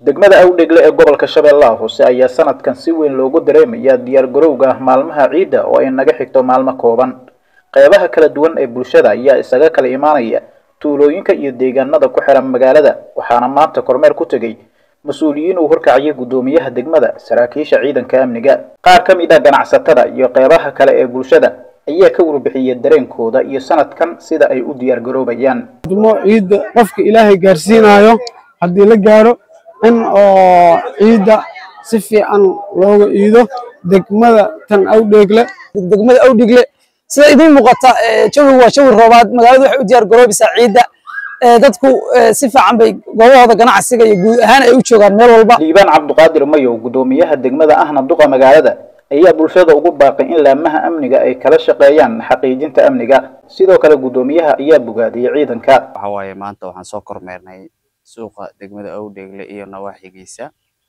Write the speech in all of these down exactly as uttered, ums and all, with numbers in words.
degmada Awdheegle ee gobolka Shabeellaha Hoose ayaa sanadkan si weyn loogu dareemayaa diyaar garowga maalmaha ciida oo ay naga xigto maalmo kooban. Qaybaha kala duwan ee bulshada ayaa isaga kala imaanaya tuulooyinka iyo deegaanada ku xiran magaalada, waxaana maanta kormeer ku tagay mas'uuliyiin uu horkacaya gudoomiyaha degmada, saraakiisha ciidanka amniga. Qaar ka mid ah ganacsatada iyo qaybaha kale ee bulshada ayaa ka warbixiyay dareenkooda iyo sanadkan sida ay u diyaar garoobayaan. Dumo ciida qofka Ilaahay gaarsiinayo hadii la gaaro in oo ciida si fiican looga iido degmada tan Awdheegle degmada Awdheegle sida idin muuqata jawigu waa jawi roobaad. magaaladu waxay u diyaar garoobaysaa ciida, dadku si fiican bay goobahooda ganacsiga iyo guud ahaan ay u joogaan meel walba. Liibaan Cabduqaadir Mayow, gudoomiyaha degmada ahna duqa magaalada, ayaa bulshada ugu baaqay in laamaha amniga ay kala shaqeeyaan xaqiijinta amniga. Sidoo kale gudoomiyaha ayaa bogaadiyay ciidanka. waxa waaye maanta waxaan soo kormeernay suuqa degmada Awdheegle iyo nawaaxigiisa.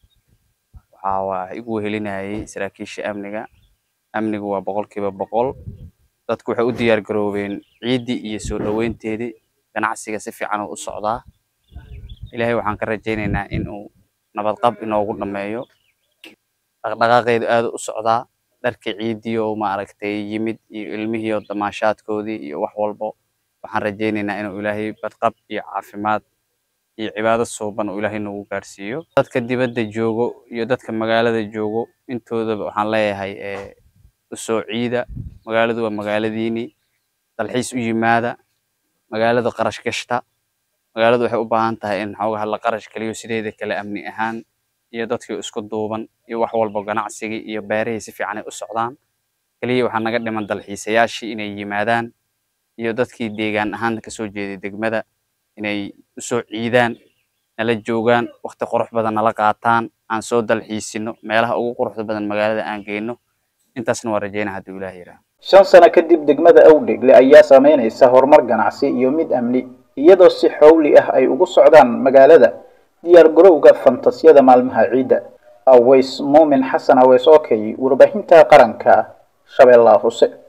waxa waa igu helinayay saraakiisha amniga. amnigu waa boqolkiiba boqol. dadku waxay u diyaar garoobeen ciidii iyo soo dhaweynteedii. ganacsiga si fiican u socdaa. ilaahay waxaan ka rajaynaynaa in uu nabad qab inoogu dhameeyo. dhaqdhaqaaqeedu aad u socdaa. dharka ciidii oo ma aragtay yimid iyo ilmihii oo damaashaadkoodii iyo wax walba waxaan rajaynaynaa inuu ilaahay badqab iyo caafimaad iyo cibaado suuban uu ilaahay nagu gaarsiiyo. dadka dibadda joogo iyo dadka magaalada joogo intoodaba waxaan leeyahay ee u soo ciida. magaaladu waa magaaladiini. dalxiis u yimaada. magaalada qarash gashta. magaaladu waxay u baahan tahay in xoogaha la qarash kaliyo sideeda kale amni ahaan iyo dadkii isku duuban iyo wax walba ganacsiga iyo beeraha si fiican ay u socdaan. kaliya waxa naga dhiman dalxiisayaashii inay yimaadaan iyo dadkii deegaan ahaan ka soo jeeday degmada inay u soo ciidaan, nala joogaan, waqti qurux badan nala qaataan, aan soo dalxiisino meelaha ugu quruxda badan magaalada aan geeyno. intaasna waa rajaynaa haddii Ilaahay yiraahdo. shan sano kadib degmada Awdheegle ayaa sameynaysa horumar ganacsi iyo mid amni, iyadoo si xawli ah ay ugu socdaan magaalada diyaar garowga fantasiyada maalmaha ciida. Aways Muumin Xasan Aways, okay, warbaahinta qaranka Shabeellaha Hoose.